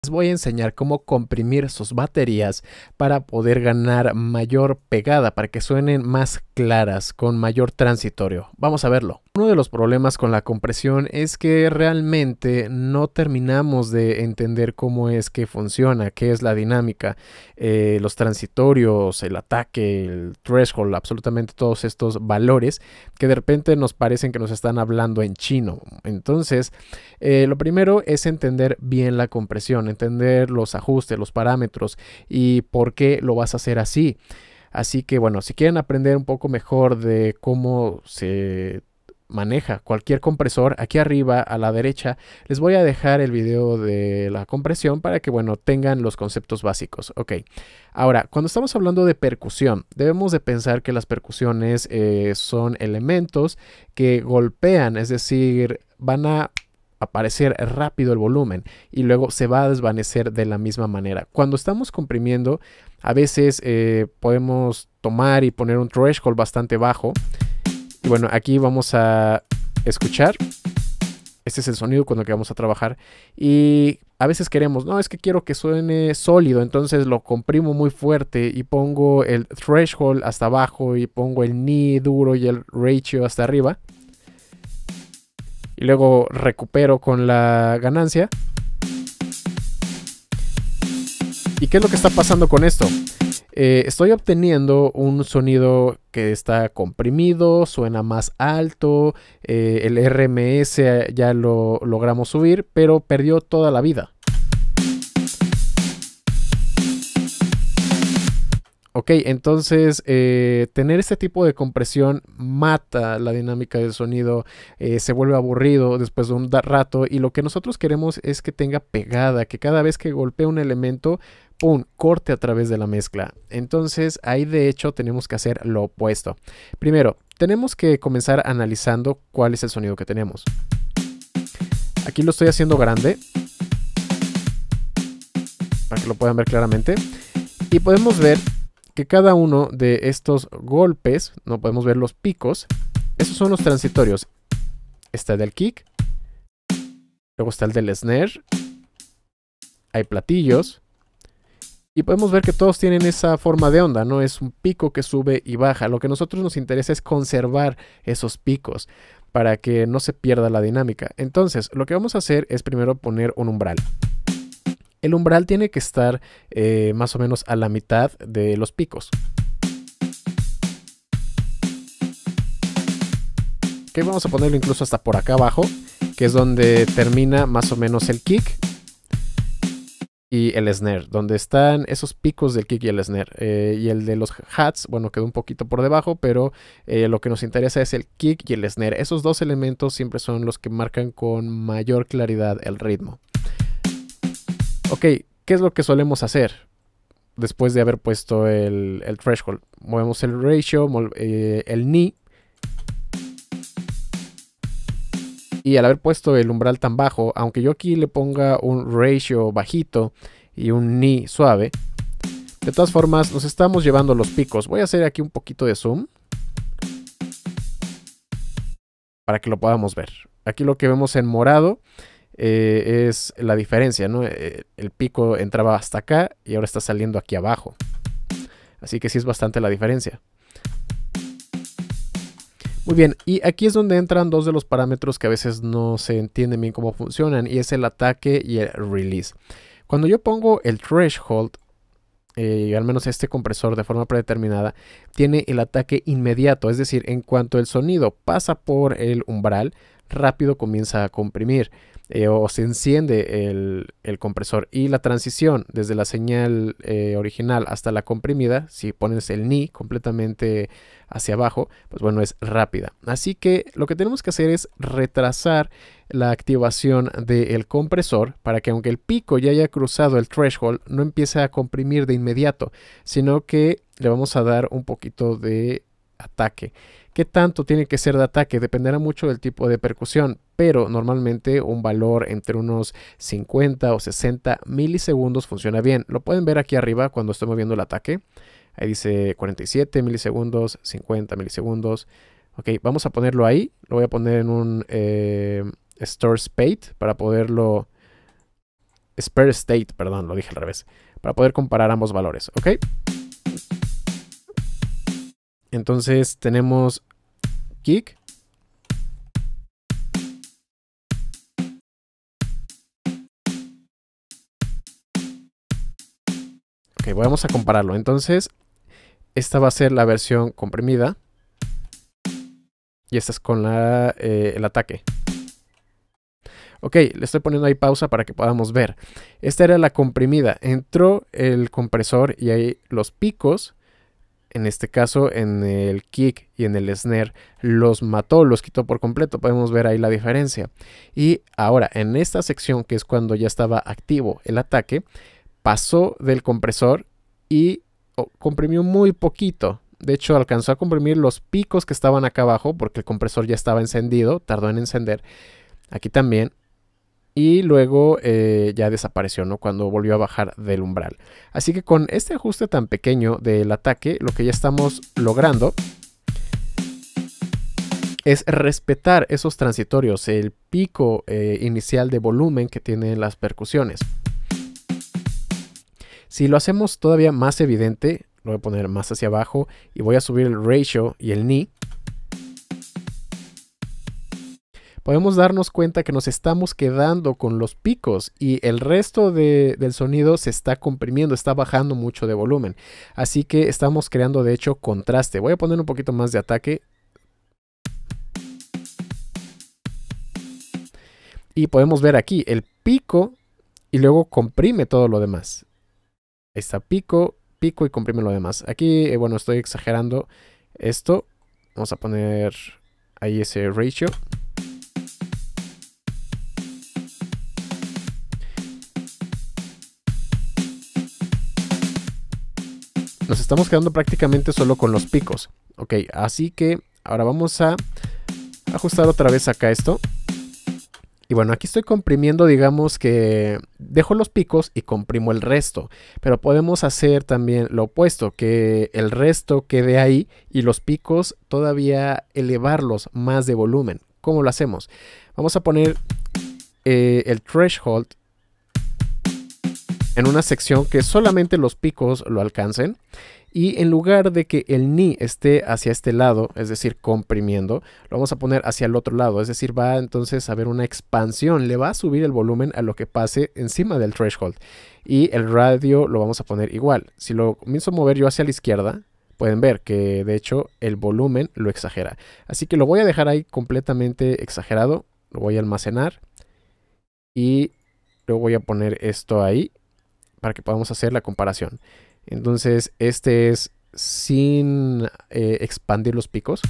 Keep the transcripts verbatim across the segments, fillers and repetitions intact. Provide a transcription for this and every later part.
Les voy a enseñar cómo comprimir sus baterías para poder ganar mayor pegada, para que suenen más claras, con mayor transitorio. Vamos a verlo. Uno de los problemas con la compresión es que realmente no terminamos de entender cómo es que funciona, qué es la dinámica, eh, los transitorios, el ataque, el threshold, absolutamente todos estos valores que de repente nos parecen que nos están hablando en chino. Entonces, eh, lo primero es entender bien la compresión, entender los ajustes, los parámetros y por qué lo vas a hacer así. Así que bueno, si quieren aprender un poco mejor de cómo se maneja cualquier compresor, aquí arriba a la derecha les voy a dejar el video de la compresión para que bueno tengan los conceptos básicos. Ok, ahora cuando estamos hablando de percusión debemos de pensar que las percusiones eh, son elementos que golpean, es decir, van a aparecer rápido el volumen y luego se va a desvanecer de la misma manera. Cuando estamos comprimiendo, a veces eh, podemos tomar y poner un threshold bastante bajo. Y bueno, aquí vamos a escuchar. Este es el sonido con el que vamos a trabajar. Y a veces queremos, no, es que quiero que suene sólido, entonces lo comprimo muy fuerte y pongo el threshold hasta abajo y pongo el knee duro y el ratio hasta arriba. Y luego recupero con la ganancia. ¿Y qué es lo que está pasando con esto? Eh, estoy obteniendo un sonido que está comprimido, suena más alto, eh, el R M S ya lo logramos subir, pero perdió toda la vida. Ok, entonces eh, tener este tipo de compresión mata la dinámica del sonido, eh, se vuelve aburrido después de un rato y lo que nosotros queremos es que tenga pegada, que cada vez que golpee un elemento, ¡pum!, corte a través de la mezcla. Entonces ahí de hecho tenemos que hacer lo opuesto. Primero, tenemos que comenzar analizando cuál es el sonido que tenemos. Aquí lo estoy haciendo grande, para que lo puedan ver claramente. Y podemos ver que cada uno de estos golpes, no podemos ver los picos, esos son los transitorios. Está el del kick, luego está el del snare, hay platillos, y podemos ver que todos tienen esa forma de onda, ¿no? Es un pico que sube y baja. Lo que a nosotros nos interesa es conservar esos picos para que no se pierda la dinámica. Entonces, lo que vamos a hacer es primero poner un umbral. El umbral tiene que estar eh, más o menos a la mitad de los picos. Que vamos a ponerlo incluso hasta por acá abajo, que es donde termina más o menos el kick y el snare, donde están esos picos del kick y el snare. Eh, y el de los hats, bueno, quedó un poquito por debajo, pero eh, lo que nos interesa es el kick y el snare. Esos dos elementos siempre son los que marcan con mayor claridad el ritmo. Ok, ¿qué es lo que solemos hacer después de haber puesto el, el threshold? Movemos el ratio, eh, el knee. Y al haber puesto el umbral tan bajo, aunque yo aquí le ponga un ratio bajito y un knee suave, de todas formas nos estamos llevando los picos. Voy a hacer aquí un poquito de zoom para que lo podamos ver. Aquí lo que vemos en morado Eh, es la diferencia, ¿no? Eh, el pico entraba hasta acá y ahora está saliendo aquí abajo. Así que sí es bastante la diferencia. Muy bien, y aquí es donde entran dos de los parámetros que a veces no se entienden bien cómo funcionan, y es el ataque y el release. Cuando yo pongo el threshold, eh, al menos este compresor de forma predeterminada, tiene el ataque inmediato, es decir, en cuanto el sonido pasa por el umbral, rápido comienza a comprimir. Eh, o se enciende el, el compresor, y la transición desde la señal eh, original hasta la comprimida, si pones el knee completamente hacia abajo, pues bueno, es rápida. Así que lo que tenemos que hacer es retrasar la activación del compresor para que aunque el pico ya haya cruzado el threshold, no empiece a comprimir de inmediato, sino que le vamos a dar un poquito de ataque. ¿Qué tanto tiene que ser de ataque? Dependerá mucho del tipo de percusión, pero normalmente un valor entre unos cincuenta o sesenta milisegundos funciona bien. Lo pueden ver aquí arriba cuando estoy moviendo el ataque. Ahí dice cuarenta y siete milisegundos, cincuenta milisegundos. Ok, vamos a ponerlo ahí. Lo voy a poner en un eh, Store Spade para poderlo spare state, perdón, lo dije al revés, para poder comparar ambos valores, ¿ok? Entonces tenemos kick. Ok, vamos a compararlo. Entonces, esta va a ser la versión comprimida. Y esta es con la, eh, el ataque. Ok, le estoy poniendo ahí pausa para que podamos ver. Esta era la comprimida. Entró el compresor y ahí los picos, en este caso en el kick y en el snare, los mató, los quitó por completo. Podemos ver ahí la diferencia. Y ahora, en esta sección, que es cuando ya estaba activo el ataque, pasó del compresor y oh, comprimió muy poquito. De hecho, alcanzó a comprimir los picos que estaban acá abajo porque el compresor ya estaba encendido, tardó en encender. Aquí también. Y luego eh, ya desapareció, ¿no? Cuando volvió a bajar del umbral. Así que con este ajuste tan pequeño del ataque, lo que ya estamos logrando es respetar esos transitorios, el pico eh, inicial de volumen que tienen las percusiones. Si lo hacemos todavía más evidente, lo voy a poner más hacia abajo y voy a subir el ratio y el knee. Podemos darnos cuenta que nos estamos quedando con los picos y el resto de, del sonido se está comprimiendo, está bajando mucho de volumen. Así que estamos creando de hecho contraste. Voy a poner un poquito más de ataque. Y podemos ver aquí el pico y luego comprime todo lo demás. Ahí está pico, pico y comprime lo demás. Aquí, eh, bueno, estoy exagerando esto. Vamos a poner ahí ese ratio. Nos estamos quedando prácticamente solo con los picos. Ok, así que ahora vamos a ajustar otra vez acá esto. Y bueno, aquí estoy comprimiendo, digamos que dejo los picos y comprimo el resto. Pero podemos hacer también lo opuesto, que el resto quede ahí y los picos todavía elevarlos más de volumen. ¿Cómo lo hacemos? Vamos a poner eh, el threshold en una sección que solamente los picos lo alcancen. Y en lugar de que el knee esté hacia este lado, es decir, comprimiendo, lo vamos a poner hacia el otro lado. Es decir, va entonces a haber una expansión. Le va a subir el volumen a lo que pase encima del threshold. Y el radio lo vamos a poner igual. Si lo comienzo a mover yo hacia la izquierda, pueden ver que de hecho el volumen lo exagera. Así que lo voy a dejar ahí completamente exagerado. Lo voy a almacenar. Y luego voy a poner esto ahí para que podamos hacer la comparación. Entonces este es sin eh, expandir los picos.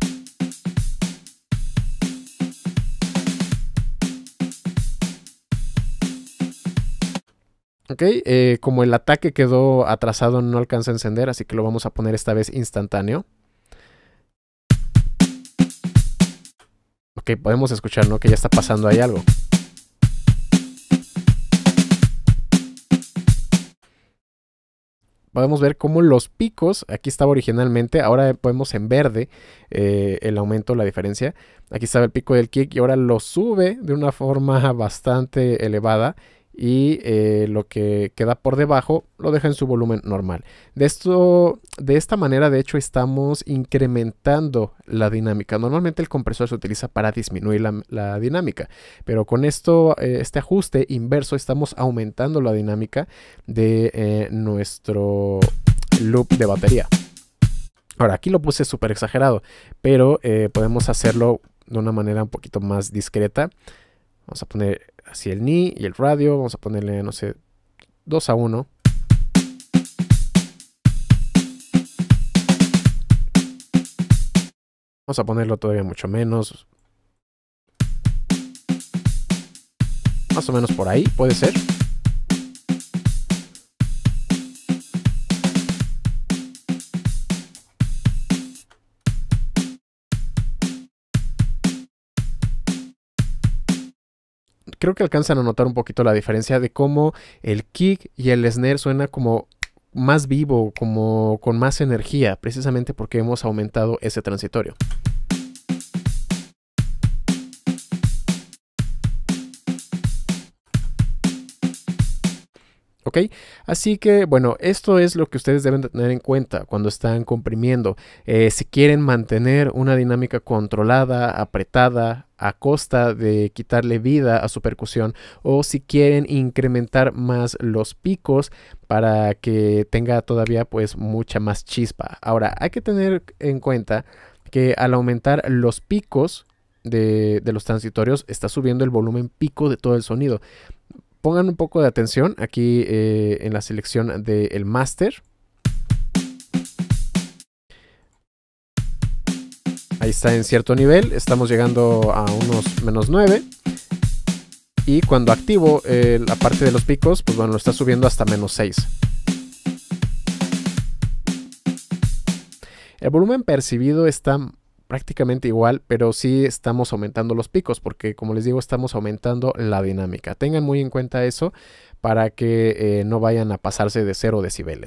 Ok, eh, como el ataque quedó atrasado no alcanza a encender, así que lo vamos a poner esta vez instantáneo. Ok, podemos escuchar, ¿no? Que ya está pasando ahí algo. Podemos ver cómo los picos, aquí estaba originalmente, ahora podemos en verde eh, el aumento, la diferencia. Aquí estaba el pico del kick y ahora lo sube de una forma bastante elevada y eh, lo que queda por debajo lo deja en su volumen normal. De, esto, de esta manera, de hecho, estamos incrementando la dinámica. Normalmente el compresor se utiliza para disminuir la, la dinámica, pero con esto, eh, este ajuste inverso, estamos aumentando la dinámica de eh, nuestro loop de batería. Ahora, aquí lo puse súper exagerado, pero eh, podemos hacerlo de una manera un poquito más discreta. Vamos a poner así el knee y el radio. Vamos a ponerle, no sé, dos a uno. Vamos a ponerlo todavía mucho menos. Más o menos por ahí, puede ser. Creo que alcanzan a notar un poquito la diferencia de cómo el kick y el snare suena como más vivo, como con más energía, precisamente porque hemos aumentado ese transitorio. ¿Ok? Así que, bueno, esto es lo que ustedes deben de tener en cuenta cuando están comprimiendo. Eh, si quieren mantener una dinámica controlada, apretada, a costa de quitarle vida a su percusión, o si quieren incrementar más los picos para que tenga todavía pues mucha más chispa. Ahora, hay que tener en cuenta que al aumentar los picos de, de los transitorios, está subiendo el volumen pico de todo el sonido. Pongan un poco de atención aquí eh, en la selección del máster. Ahí está en cierto nivel, estamos llegando a unos menos nueve. Y cuando activo eh, la parte de los picos, pues bueno, lo está subiendo hasta menos seis. El volumen percibido está prácticamente igual, pero sí estamos aumentando los picos, porque como les digo, estamos aumentando la dinámica. Tengan muy en cuenta eso para que eh, no vayan a pasarse de cero decibeles.